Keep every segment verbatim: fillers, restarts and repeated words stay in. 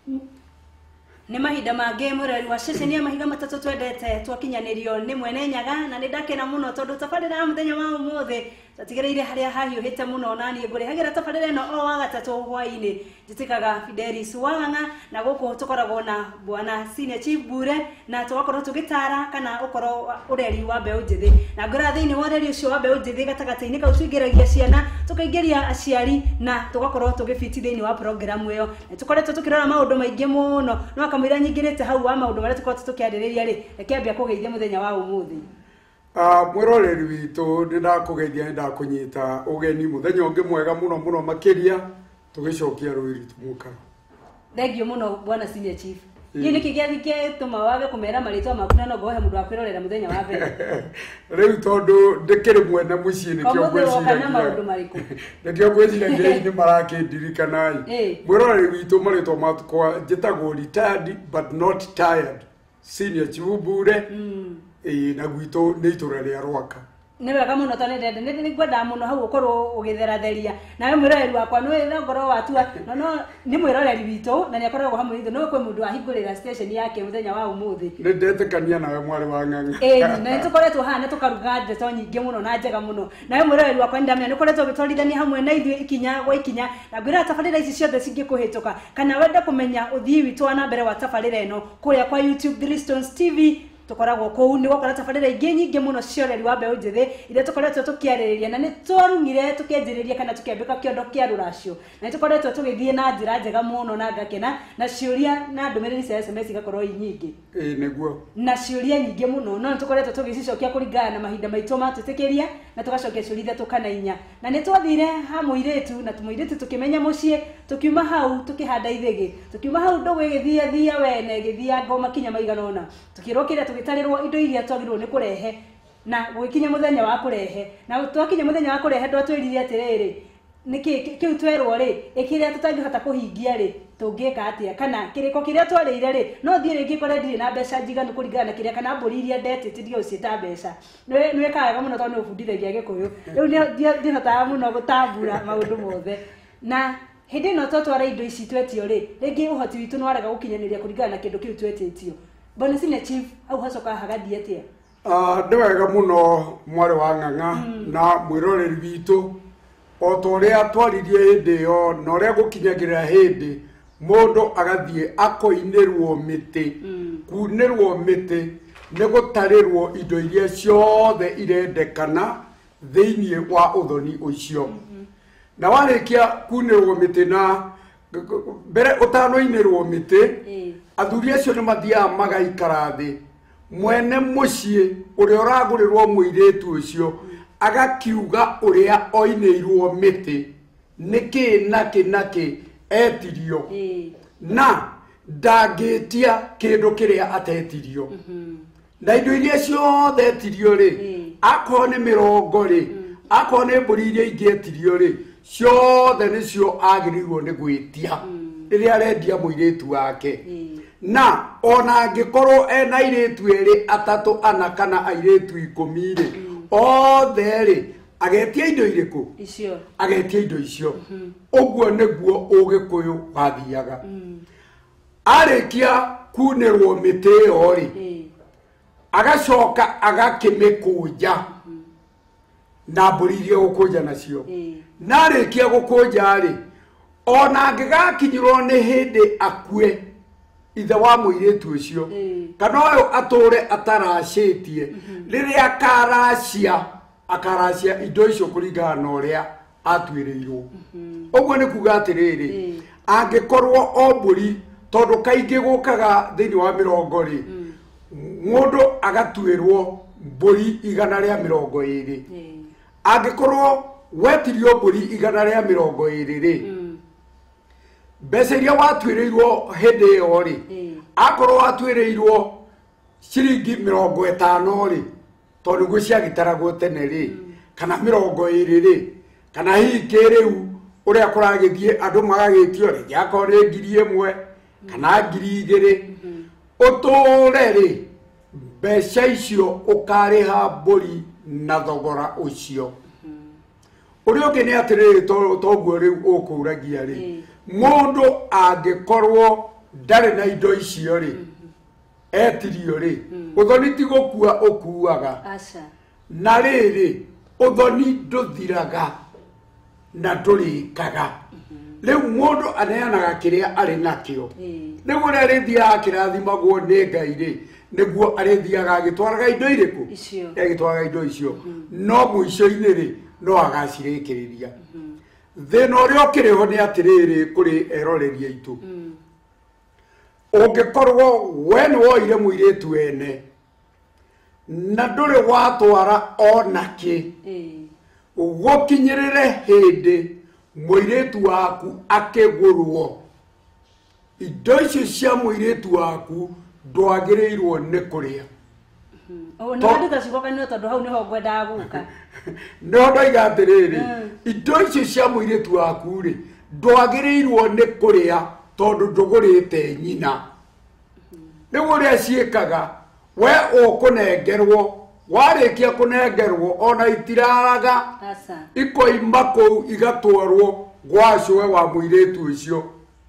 Nĩ mahinda mangĩ mũrori wa ceceni ya mahiga matatũ twendete twakinyanĩrio nĩ mwene Nyaga na nĩ ndakena mũno tondũ tabarĩra ya mũthenya wa ũmũthĩ tatigereire harĩa hahiũhĩte mũno na niĩ ngũrehagĩra tabarĩra ĩno o wa gatatũ hwaĩ-inĩ njĩtĩkaga Fidelis Wang'ang'a na gũkũ tũkoragwo na bwana Senior Chief Bure na tũgakorwo tũgĩtara kana ũkorwo ũreri wa mbeũ njĩthĩ na ngora thĩinĩ wa ũreri ũcio wa mbeũ njĩthĩ gatagatĩ-inĩ kau tũingĩragia ciana tũkaingĩria aciari na tũgakorwo tũgĩbiti thĩinĩ wa programu ĩyo na tũkoretwo tũkĩrora maũndũ maingĩ mũno no kamũira nyingĩrĩte hau wa maũndũ marĩa tũkoretwo tũkĩarĩrĩria rĩ rekĩambia kũgeithia mũthenya wa ũmũthĩ. Ah, mwiroreri witũ ndĩrakũgeithia ndakũnyita ũgeni mũthenya ũngĩ mwega mũno mũno makĩria tũgĩcokia rũĩ ritũ mũkaro. Thengio mũno bwana Senior Chief. Gĩ nĩkĩ gĩathike tũma wage kũmera marĩtwa maku na no ngohe mũndũ wa kwĩrorera mũthenya wa mbere. Rĩu tondũ ndĩkĩrĩ mwene mũciĩ nĩkĩo ngwĩciragia. Nĩkĩo ngwĩciragia nĩ marakĩndirikana-ĩ. Mwiroreri witũ marĩtwa makwa njĩtagwo retired but not tired Senior Chief Bure. Eh, na gwitũ nĩ itũra rĩa Rwaka. Nĩ wega mũno tondũ ndende nĩ ngwenda mũno hau ũkorwo ũgĩtheratheria nawe mwĩroreri wakwa nĩ ngoro watua no no nĩ mwĩroreri witũ na nĩ akoragwo hamwe ithu no kwĩ mũndũ ahingũrĩra station yake mũthenya wa ũmũthĩ. Nĩ ndetĩkania nawe mwarĩ wa Ng'ang'a. Eh, na tũkoretwo hana tũkaruga ndeto nyingĩ mũno na njega mũno nawe mwĩroreri wakwa ndamenya nĩ ũkoretwo ũgĩtwarithania hamwe na ithuĩ ikinya gwa ikinya na ngwĩra tabarĩra ici ciothe cingĩkũhĩtũka kana wende kũmenya ũthii witũ wa na mbere wa tabarĩra ĩno kũrĩa kwa YouTube Three Stones T V tukoragwo kũu nĩ gũkora tabarĩra ingĩ nyingĩ mũno cioreri wa mbeũ njĩthĩ iria tũkoretwo tũkĩarĩrĩria na nĩ twarumire tũkĩanjĩrĩria kana tũkĩambĩka kĩondo kĩa rũracio na nĩ tũkoretwo tũgĩthiĩ na njĩra njega mũno na ngakena na ciũria na ndũmĩrĩri cia S M S igakorwo i nyingĩ. Ĩĩ nĩguo. Na ciũria nyingĩ mũno no nĩ tũkoretwo tũgĩcicokia kũringana na mahinda maitũ matwĩtĩkĩria na tũgacokia ciũria iria tũkanainya na nĩ twathire ha mũirĩtu na mũirĩtu tũkĩmenya mũciĩ tũkiuma hau tũkĩhanda ithĩgĩ tũkiuma hau ndũgũ ĩgĩthia thia wene ĩgĩthia ngoma kinya maigana ũna tũkĩrwo kĩrĩa tũgĩtarĩrwo indo iria twagĩrĩirwo nĩ kũrehe na gũgĩkinya mũthenya wa kũrehe na twakinya mũthenya wa kũrehe twatwĩrire atĩrĩrĩ nĩkĩ kĩu twerwo rĩ ĩkĩrĩa tũtangĩhota kũhingia rĩ tũngĩka atĩa kana kĩrĩko kĩrĩa twarĩire rĩ no thiĩ rĩngĩ kore ndirĩ na mbeca njiganu kũringana na kĩrĩa kana mbũri iria ndetĩte ndio ciĩta mbeca nĩ wĩkaga mũno tondũ nĩ ũbundithagia Gĩkũyũ rĩu ndihotaga mũno gũtambura maũndũ mothe na hĩndĩ ĩno twatwara indo ici twetio rĩ rĩngĩ ũhoti witũ nĩwarega gũkinyanĩria kũringana na kĩndũ kĩu twetĩtio. Bwana Senior Chief au hacoka hagathie atia? Ah, nĩ wega mũno mwarĩ wa Ng'ang'a na mwĩroreri witũ o ta ũrĩa twaririe hĩndĩ ĩyo na ũrĩa gũkinyagĩrĩra hĩndĩ mũndũ agathiĩ akoinĩrwo mĩtĩ kunĩrwo mĩtĩ nĩ gũtarĩrwo indo iria ciothe irendekana thĩinĩ wa ũthoni ũcio na warĩkia kunĩrwo mĩtĩ na mbere ũtanoinĩrwo mĩtĩ athuri acio nĩ mathiaga magaikara thĩ mwene mũciĩ ũrĩa ũragũrĩrwo mũirĩtu ũcio agakiuga ũrĩa oinĩirwo mĩtĩ nĩkĩ nakĩ nakĩ etirio na ndangĩtia kĩndũ kĩrĩa atetirio na indo iria ciothe etirio rĩ akorwo nĩ mĩrongo rĩ akorwo nĩ mbũri iria ingĩ etirio rĩ ciothe nĩcio agĩrĩirwo nĩ gwĩtia rĩrĩa arendia mũirĩtu wake na ona angĩkorwo ena airĩtu erĩ atatũ ana kana airĩtu ikũmi rĩ othe rĩ agetia indo irĩkũ icio agetia indo icio ũguo nĩguo Ũgĩkũyũ wathiaga arĩkia kunĩrwo mĩtĩ ĩyo rĩ agacoka agakĩmĩkũnja na mbũri iria gũkũnja nacio na arĩkia gũkũnja rĩ ona angĩgakinyirwo nĩ hĩndĩ akue ithe wa mũirĩtu ũcio kana ũyũ atũre ataracĩtie rĩrĩa akaracia akaracia indo icio kũringana na ũrĩa atuĩrĩirwo ũguo nĩ kuga atĩrĩrĩ angĩkorwo o mbũri tondũ kaingĩ gũkaga thĩinĩ wa mĩrongo rĩ mũndũ agatuĩrwo mbũri igana rĩa mĩrongo ĩrĩ angĩkorwo wetirio mbũri igana rĩa mĩrongo ĩrĩ rĩ mbeca iria watuĩrĩirwo hĩndĩ ĩyo rĩ akorwo watuĩrĩirwo ciringi mĩrongo ĩtano rĩ tondũ nĩguo ciagĩtaragwo tene rĩ kana mĩrongo ĩrĩ rĩ kana hihi kĩrĩu ũrĩa kũragĩthiĩ andũ magagĩtio rĩngĩ akorwo nĩ ngiri ĩmwe kana ngiri igĩrĩ ũtũre rĩ mbeca icio ũkarĩha mbũri na thogora ũcio ũrĩa ũngĩ nĩ atĩrĩrĩ toguo rĩu ũkũragia rĩ mũndũ angĩkorwo ndare na indo icio ri etirio ri uthoni ti gukua ukuaga aca na riri uthoni nduthiraga na ndurikaga riu mundu aneanaga kiria ari nakio niguo ria rithiaga kirathimagwo ni Ngai ri niguo arithiaga agitwaraga indo iriku agitwaraga indo icio no muico-ini ri no agacirikiriria thina uria ukiriho ni atiriri kuri eroreria itu ungikorwo we ni woire muiritu ene na nduri watwara onaki gukinyirire hindi muiritu waku akigurwo indo icio cia muiritu waku ndwagirirwo ni kuria ona ndu tacikokanio tondu hau niho ngwendaga guka no ndoiga atiriri indo icio cia muiritu waku ri ndwagirirwo ni kuria tondu ndugurite nyina niguo ria ciikaga we ukunengerwo warikia kunengerwo ona itiraraga ikoima kou igatwarwo gwacwe wa muiritu ucio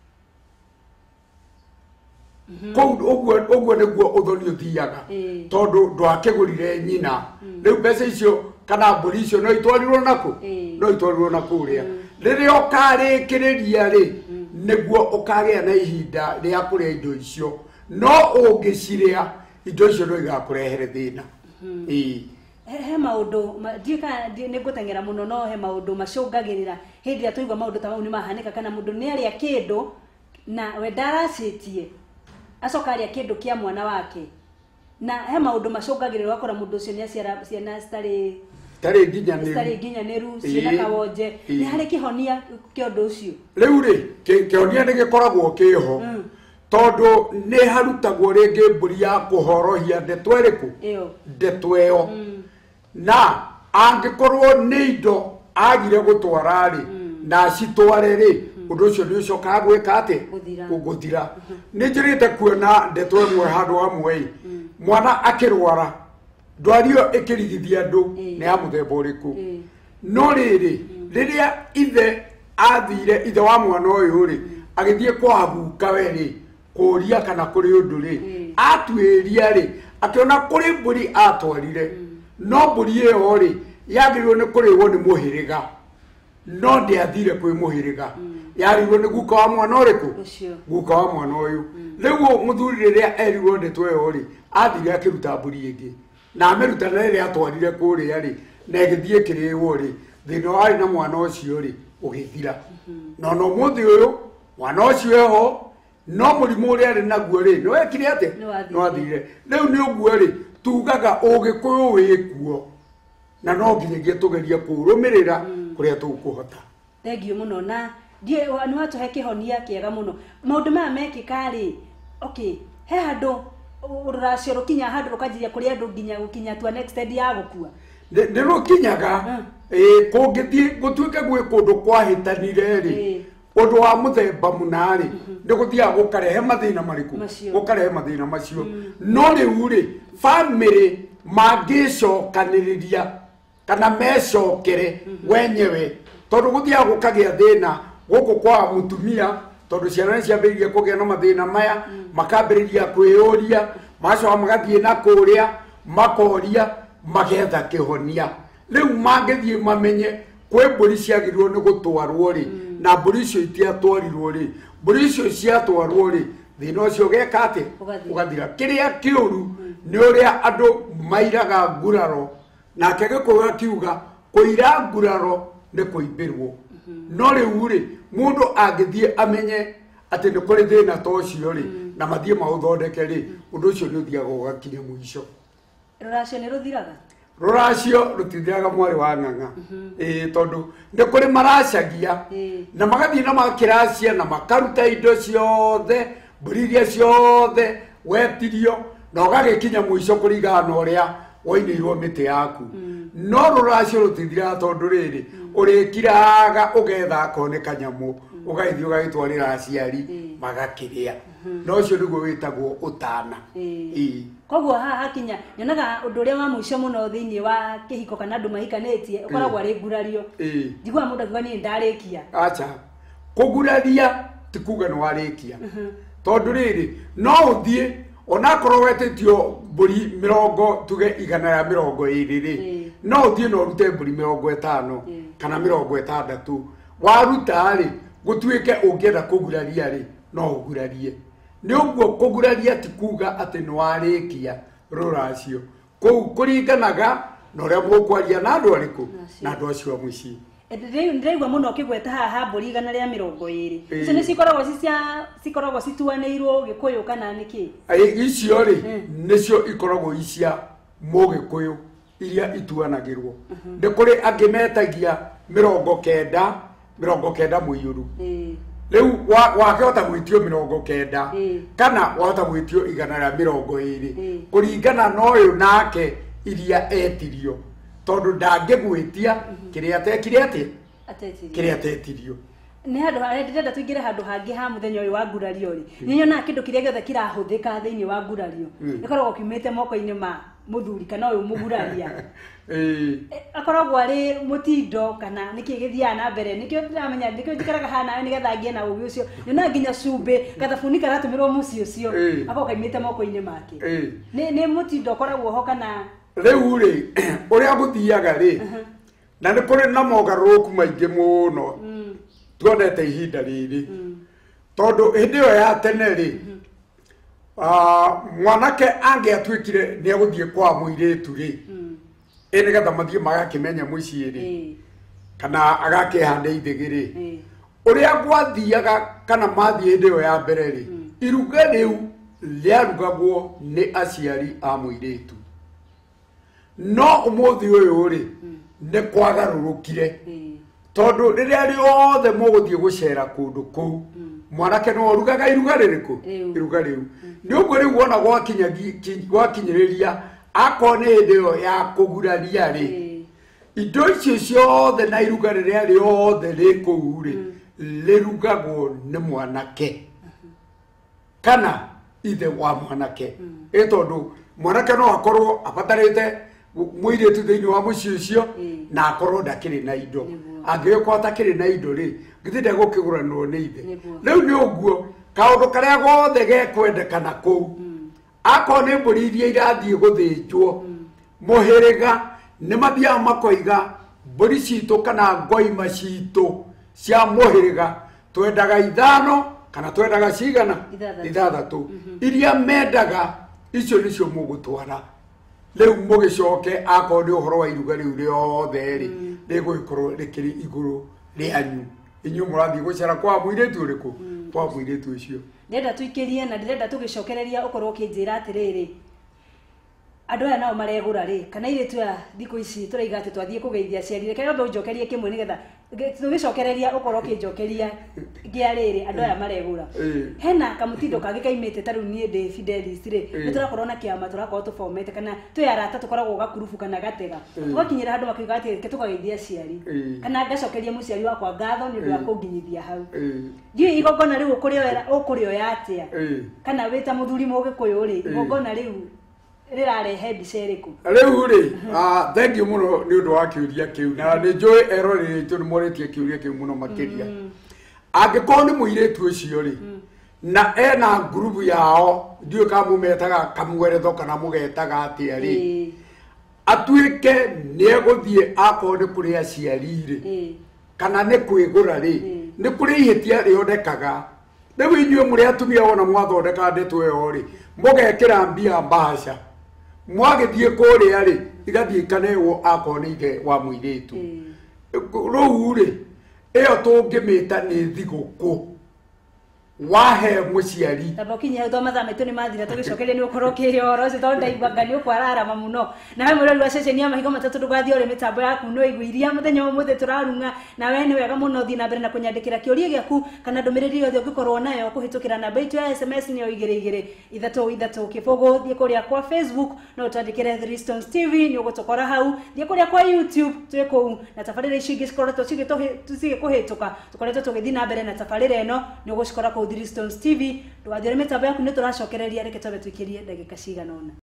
kou uguo niguo uthoni uthiaga tondu ndwakigurire nyina riu mbeca icio kana mburi icio no itwarirwo naku no itwarirwo naku ria riria ukarikiriria ri niguo ukagia na ihinda ria kuria indo icio no ungiciria indo icio no igakurehere thina ii he maundu ndika ni ngutengera muno no he maundu macungagirira hindi ya tuigwa maundu ta mau ni mahanika kana mundu ni aria kindu na we ndaracitie acoka aria kindu kia mwana wake na he maundu macungagirira wakora mundu ucio ni aciara ciana citari tari nginyaniru tari nginyaniru ciana kawonje ni hari kihonia kiondu ucio riu ri kihonia ni gikoragwo kiho tondu ni harutagwo ringi mburi ya kuhorohia ndeto iriku ndeto iyo na angikorwo ni indo agire gutwara ri na citware ri undu ucio ni ucokaga gwika ati guthira ni njirite kuona ndeto imwe handu hamwe mwana akirwara ndwario ikirigithia andu ni ya muthemba uriku no riri riria ithe athire ithe wa mwana uyu ri agithie kwa guka we ri kuria kana kuri undu ri atwiria ri akiona kuri mburi atwarire no mburi iyo ri yagirirwo ni kuriwo ni muhiriga no ndiathire kwi muhiriga yarirwo ni guka wa mwana uriku guka wa mwana uyu riu muthuri riria erirwo ndetwe yo ri athire akiruta mburi ingi na ameruta na riria atwarire kuria ri na igithie kiriwo ri thina wari na mwana ucio ri ugithira no no muthi uyu mwana ucio eho no murimu uri ari naguo ri no ekire ate no athire riu ni uguo ri tugaga ugikuyu wikuo na no nginyagia tugeria kurumirira kuria tukuhota thengio muno na die ni watu he kihonia kiega muno maundu maya mekika ri okay he handu ururacio rukinya handu rukanjiria kuria andu nginya gukinya tua next step ya gukua ndi rukinyaga eh kungithie gutuike gwi kundu kwahitanire ri undu wa muthemba munari ndiguthia gukarehe mathina mariku gukarehe mathina macio no riu ri family mangicokaniriria kana mecokere wenyewe tondu guthia gukagia thina guku kwa mutumia tondu ciana ciambiririe kugia na mathina maya makambiriria kwiyuria macoka magathie na kuria makoria magetha kihonia riu mangithie mamenye kwe mburi ciagirwo ni gutwarwo ri na mburi icio itiatwarirwo ri mburi icio ciatwarwo ri thina ucio geka ati ugathira kiria kiuru ni uria andu mairaga nguraro nake gikuga kiuga kuira nguraro ni kuimbirwo no riu ri mundu angithie amenye ati ni kuri thina to ucio ri na mathie mauthondeke ri undu ucio ni uthiaga ugakinya muico ruracio ni ruthiraga ruracio rutithiraga mwari wa ng'ang'a eh tondu ni kuri maracagia na magathie na makiracia na makaruta indo ciothe mburiria ciothe wetirio na ugagikinya muico kurigana uria woinirwo miti yaku no ruracio rutithiraga tondu riri urikiraga ugetha kone kanyamu ugaithio ugagitwarira aciari magakiria no ucio niguo witagwo utana ii koguo ha hakinya nyonaga undu uria wa muico muno thiini wa kihiko kana andu mahikanitie ukoragwo ari ngurario njigua mundu akiuga ni ndarikia acha kuguraria tikuga ni warikia tondu riri no uthie ona korwo wetitio mburi mirongo tuge igana ya mirongo iri ri no uthie no rute mburi mirongo itano kana mirongo itandatu waruta ri gutuike ungienda kuguraria ri no ugurarie ni uguo kuguraria ti kuga ati no warikia ruracio kou kuringanaga na uria mukwaria na andu ariku na andu acio muci Ndiriu ndiraigua muno kigweta haha mburi igana ria mirongo iri icio ni cikoragwo cia cikoragwo cituanĩirwo Gikuyu kana niki ai icio ri nicio ikoragwo icia Mugikuyu iria ituanagirwo ndi kuri angimetagia mirongo kenda mirongo kenda muiyuru riu wakihota gwitio mirongo kenda kana wahota gwitio igana ria mirongo iri kuringana na uyu nake iria etirio tondu ndangigwitia kiria atekire ati kiria atetirio ni handu haria ndirenda tuingire handu hangi ha muthenya uyu wa ngurario ri ni nyona kindu kiria giothe kirahuthika thiini wa ngurario ikoragwo kiumite moko-ini ma muthuri kana uyu muguraria eh akoragwo ari mutindo kana niki githiaga na mbere nikio ndiramenya ndikio njikaraga hana ni getha ngie na ubi ucio nyona nginya cumbe gathabuni karatumirwo muci ucio ako kaimite moko-ini make ni ni mutindo koragwo ho kana riu ri uria guthiaga ri na ni kuri na mogaruku maingi muno tuonete ihinda riri tondu hindi yo ya tene ri ah mwanake ange atwikire ni aguthie kwa muiretu ri ene gatha mathie magakimenya mucii ri kana agakehande ithigiri uria gwathiaga kana mathie hindi yo ya mbere ri iruga riu riarugagwo ni aciari a muiretu no umuthi uyu ri ne kwagarurukire tondu riria riothe muguthie gucera kundu kou mwanake no rugaga iruga ririku iruga riu ni uguo riu wona gwakinya gwakinyiriria akone hindi yo ya kuguraria ri indo icio ciothe na iruga riria riothe rikou ri rirugagwo ni mwanake kana ithe wa mwanake e tondu mwanake no akorwo abatarite muiretu thiini wa muci ucio na akorwo ndakiri na indo angiyoko atakiri na indo ri ngithinde gukiguranwo ni ithe riu ni uguo kaundu karia gothe gekwendekana kou ako ni mburi iria irathie guthinjwo muhiriga ni mathia makoiga mburi citu kana ngoima citu cia muhiriga twendaga ithano kana twendaga cigana ithathatu iria mendaga icio nicio mugutwara riu mugicoke ako ni uhoro wa iruga riu riothe ri riguikorwo rikiri iguru rianyu inyu murathie gucera kwa muiretu uriku kwa muiretu ucio ndenda tuikirie na ndirenda tugicokereria ukorwo kinjira atiriri andu aya nao maregura ri kana iretu ya thiko ici turaiga ati twathie kugeithia ciari reke yondo njokerie kimwe nigetha tugicokereria ukorwo kinjokeria gia riri andu aya maregura hena kamutindo kage kaimite taru nie de Fidelis ri niturakorwo na kiama turakorwo tufomete kana tuyarata tukoragwo gakurufu kana gatega twakinyira handu makiuga ati reke tukageithia ciari kana ngacokeria muciari wakwa ngatho ni ndu wa kunginyithia hau ndio igongona riu ukurioya ukurioya atia kana wita muthuri Mugikuyu ri igongona riu rirarehe mbica iriku riu ri ah thank you muno ni undu wa kiuria kiu na ni njui erori tu ni moretie kiuria kiu muno makiria angikorwo ni muiretu ucio ri na ena group yao ndio kama mumetaga kamweretho kana mugetaga atia ri atuike ni eguthie akorwo ni kuri aciari ri kana ni kwigura ri ni kuri ihitia riondekaga riu inyue muri atumia wona mwathondeka ndeto iyo ri mugekira mbia mbasha mwagithie kuria ri igathie kanewo akone ithe wa muiretu riu ri iyo tungimita ni thiguku wahe muciari tabokinya thoma za metoni mathira tugicokeria ni ukorwo kirio ro cio ndaigua ngani ukwararama muno na we mwirori wa ceceni ya mahigo matatu tugathie uri mitambo yaku no iguiria muthenya umuthe turarunga na we ni wega muno thina mbere na kunyandikira kiuria giaku kana ndumiriri yothe ugikorwo nayo kuhitukira namba itu ya S M S ni yo igire igire ithatu ithatu kifogo thie kuria kwa Facebook no twandikire Three Stones T V ni ugutokora hau thie kuria kwa YouTube tweko na tafarira ici ngisikora tucige kuhituka tukoretwo tugithina mbere na tafarira eno ni ugucikora Three Stones T V ndwathire mitambo yaku ni turacokereria reke twabe twikirie ndagika cigana ona.